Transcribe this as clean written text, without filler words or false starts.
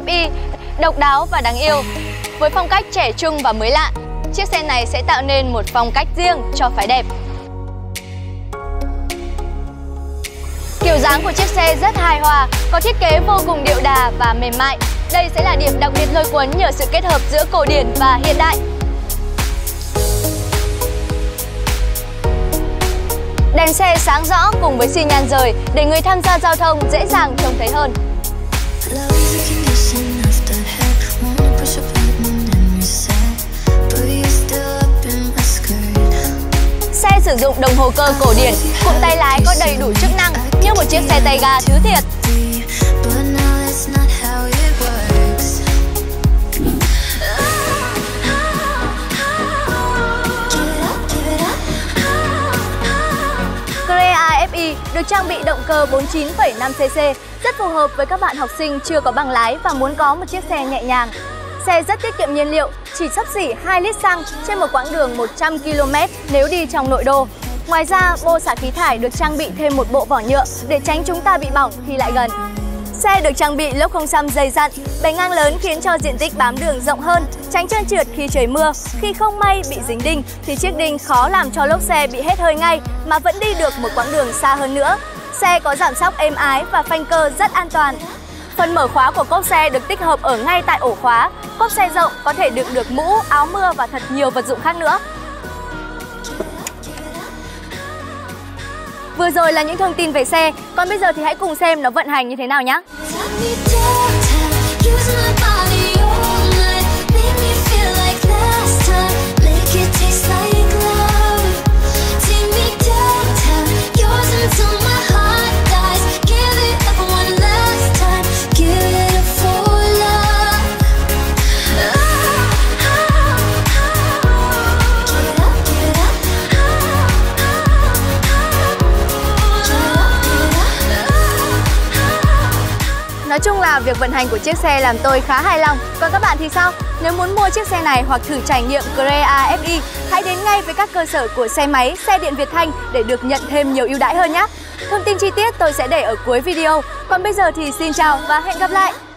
FI độc đáo và đáng yêu. Với phong cách trẻ trung và mới lạ, chiếc xe này sẽ tạo nên một phong cách riêng cho phái đẹp. Kiểu dáng của chiếc xe rất hài hòa, có thiết kế vô cùng điệu đà và mềm mại. Đây sẽ là điểm đặc biệt lôi cuốn nhờ sự kết hợp giữa cổ điển và hiện đại. Đèn xe sáng rõ cùng với xi nhan rời để người tham gia giao thông dễ dàng trông thấy hơn. Xe sử dụng đồng hồ cơ cổ điển, cụm tay lái có đầy đủ chức năng như một chiếc xe tay ga thứ thiệt. Carrera FI được trang bị động cơ 49,5cc, rất phù hợp với các bạn học sinh chưa có bằng lái và muốn có một chiếc xe nhẹ nhàng. Xe rất tiết kiệm nhiên liệu, chỉ xấp xỉ 2 lít xăng trên một quãng đường 100 km nếu đi trong nội đô. Ngoài ra, bô xả khí thải được trang bị thêm một bộ vỏ nhựa để tránh chúng ta bị bỏng khi lại gần. Xe được trang bị lốp không xăm dày dặn, bề ngang lớn khiến cho diện tích bám đường rộng hơn, tránh trơn trượt khi trời mưa. Khi không may bị dính đinh thì chiếc đinh khó làm cho lốp xe bị hết hơi ngay mà vẫn đi được một quãng đường xa hơn nữa. Xe có giảm xóc êm ái và phanh cơ rất an toàn. Phần mở khóa của cốp xe được tích hợp ở ngay tại ổ khóa. Cốp xe rộng có thể đựng được mũ, áo mưa và thật nhiều vật dụng khác nữa. Vừa rồi là những thông tin về xe, còn bây giờ thì hãy cùng xem nó vận hành như thế nào nhé. Nói chung là việc vận hành của chiếc xe làm tôi khá hài lòng. Còn các bạn thì sao? Nếu muốn mua chiếc xe này hoặc thử trải nghiệm Carrera FI, hãy đến ngay với các cơ sở của xe máy, xe điện Việt Thanh để được nhận thêm nhiều ưu đãi hơn nhé. Thông tin chi tiết tôi sẽ để ở cuối video. Còn bây giờ thì xin chào và hẹn gặp lại!